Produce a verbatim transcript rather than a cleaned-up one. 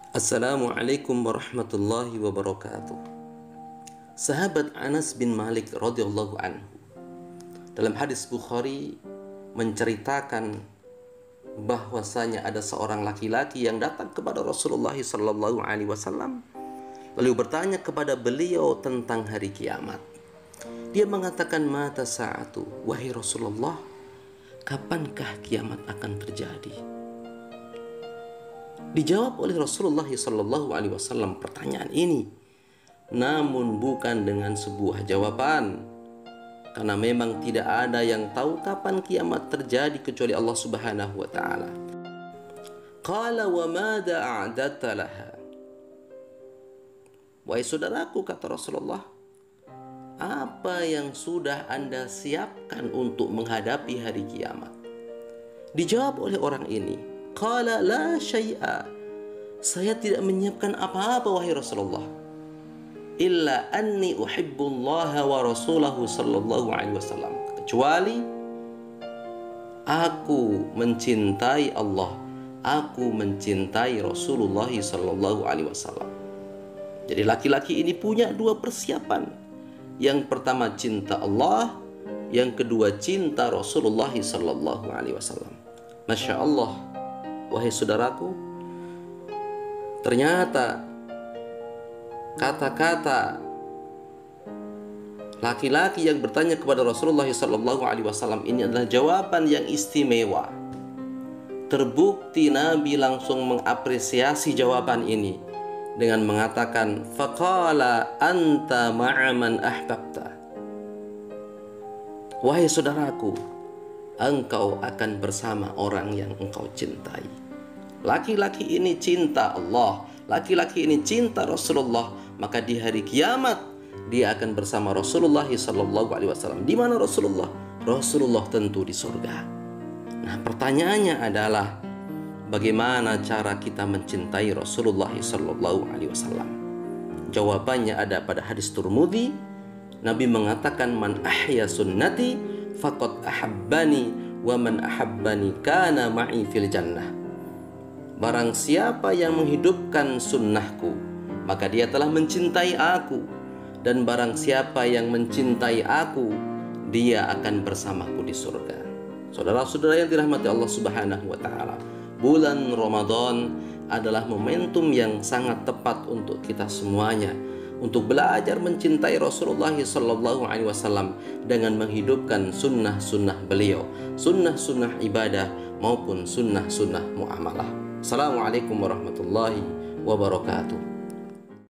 Assalamualaikum warahmatullahi wabarakatuh. Sahabat Anas bin Malik radhiyallahu anhu dalam hadis Bukhari menceritakan bahwasanya ada seorang laki-laki yang datang kepada Rasulullah sallallahu alaihi wasallam lalu bertanya kepada beliau tentang hari kiamat. Dia mengatakan, mata sa'atu, wahai Rasulullah, kapankah kiamat akan terjadi? Dijawab oleh Rasulullah sallallahu alaihi wasallam pertanyaan ini, namun bukan dengan sebuah jawaban, karena memang tidak ada yang tahu kapan kiamat terjadi kecuali Allah Subhanahu wa taala. Qala wa madza a'dadta laha? Wahai saudaraku, kata Rasulullah, apa yang sudah Anda siapkan untuk menghadapi hari kiamat? Dijawab oleh orang ini, qala la syai'a, saya tidak menyiapkan apa-apa wahai Rasulullah, illa anni uhibbullaha wa rasulahu sallallahu alaihi wasallam, kecuali aku mencintai Allah, aku mencintai Rasulullah sallallahu alaihi wasallam. Jadi laki-laki ini punya dua persiapan. Yang pertama cinta Allah, yang kedua cinta Rasulullah sallallahu alaihi wasallam. Masya Allah, wahai saudaraku, ternyata kata-kata laki-laki yang bertanya kepada Rasulullah sallallahu alaihi wasallam ini adalah jawaban yang istimewa. Terbukti Nabi langsung mengapresiasi jawaban ini dengan mengatakan, faqala anta ma'a man ahbabta. Wahai saudaraku, engkau akan bersama orang yang engkau cintai. Laki-laki ini cinta Allah, laki-laki ini cinta Rasulullah, maka di hari kiamat dia akan bersama Rasulullah sallallahu alaihi wasallam. Di mana Rasulullah? Rasulullah tentu di surga. Nah, pertanyaannya adalah, bagaimana cara kita mencintai Rasulullah sallallahu alaihi wasallam? Jawabannya ada pada hadis Tirmidzi. Nabi mengatakan, man ahya sunnati faqad ahabbani wa man ahabbani kana ma'i fil jannah. Barang siapa yang menghidupkan sunnahku, maka dia telah mencintai aku, dan barang siapa yang mencintai aku, dia akan bersamaku di surga. Saudara-saudara yang dirahmati Allah Subhanahu wa taala, bulan Ramadan adalah momentum yang sangat tepat untuk kita semuanya untuk belajar mencintai Rasulullah sallallahu alaihi wasallam dengan menghidupkan sunnah-sunnah beliau, sunnah-sunnah ibadah maupun sunnah-sunnah muamalah. Assalamualaikum warahmatullahi wabarakatuh.